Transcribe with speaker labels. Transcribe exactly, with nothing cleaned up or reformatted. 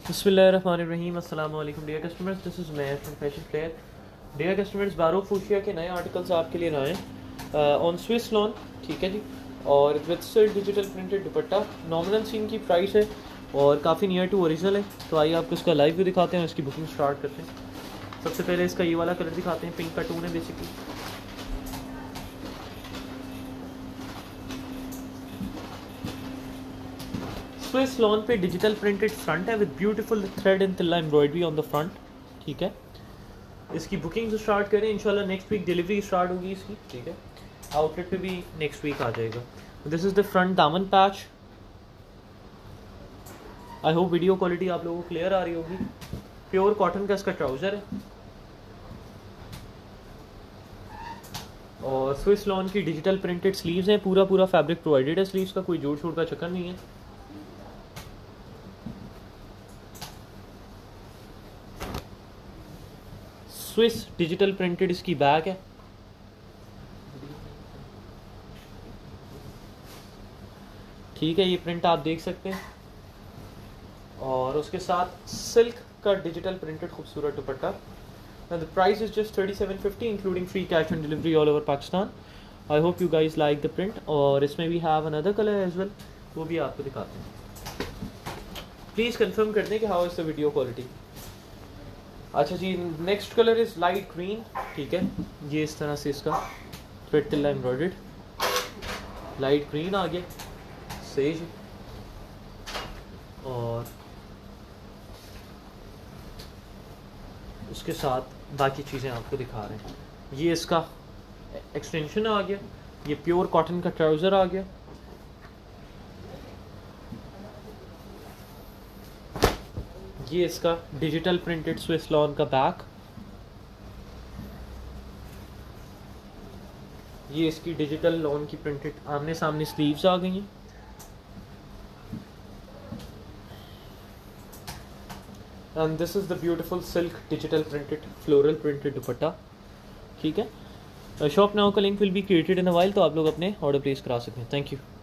Speaker 1: बिस्मिल्लाहिर्रहमानिर्रहीम अस्सलाम वालेकुम डियर कस्टमर्स, दिस इज़ मैं from fashion flair. Dear customers, बारो फूशिया के नए आर्टिकल्स आपके लिए लाए ऑन स्विस लॉन, ठीक है जी। और with silk digital printed dupatta, nominal सीन की प्राइस है और काफ़ी नियर टू ओरिजिनल है। तो आइए आपको इसका लाइव व्यू दिखाते हैं, इसकी बुकिंग स्टार्ट करते हैं। सबसे पहले इसका ये वाला कलर दिखाते हैं, पिंक का टोन है बेसिकली। स्विस लॉन पे डिजिटल प्रिंटेड फ्रंट है with beautiful thread and tilla embroidery on the front, ठीक है। इसकी बुकिंग से स्टार्ट करें, इंशाल्लाह नेक्स्ट वीक डिलीवरी स्टार्ट होगी इसकी, ठीक है। आउटलेट पे भी नेक्स्ट वीक आ जाएगा। This is the front daman patch. I hope video quality आप लोगों को क्लियर आ रही होगी। प्योर कॉटन का इसका ट्राउज़र है और स्विस लॉन की डिजिटल प्रिंटेड स्लीव्स हैं। पूरा पूरा फैब्रिक प्रोवाइडेड है स्लीव्स का, कोई जोड़ छोड़ का चक्कर नहीं है। स्विस डिजिटल प्रिंटेड इसकी बैग है, ठीक है। ये प्रिंट आप देख सकते हैं और उसके साथ सिल्क का डिजिटल प्रिंटेड खूबसूरत dupatta. The price is just thirty seven fifty including free cash on delivery all over Pakistan. I hope you guys like the print. और इसमें भी have another colour as well, वो भी आपको दिखाते हैं। प्लीज़ कंफर्म कर दें कि how is the video quality. अच्छा जी, next colour is light green, ठीक है। ये इस तरह से इसका thread tilla embroidered light green आ गया, सेज। और उसके साथ बाकी चीज़ें आपको दिखा रहे हैं। ये इसका एक्सटेंशन आ गया, ये प्योर कॉटन का ट्राउज़र आ गया, ये इसका डिजिटल प्रिंटेड स्विस लॉन का बैक, ये इसकी डिजिटल लॉन की प्रिंटेड आमने सामने स्लीव्स आ गई हैं। And this is the beautiful silk digital printed floral printed dupatta, ठीक है। शॉप नाउ का link will be created in a while, तो आप लोग अपने ऑर्डर प्लेस करा सकते हैं। Thank you.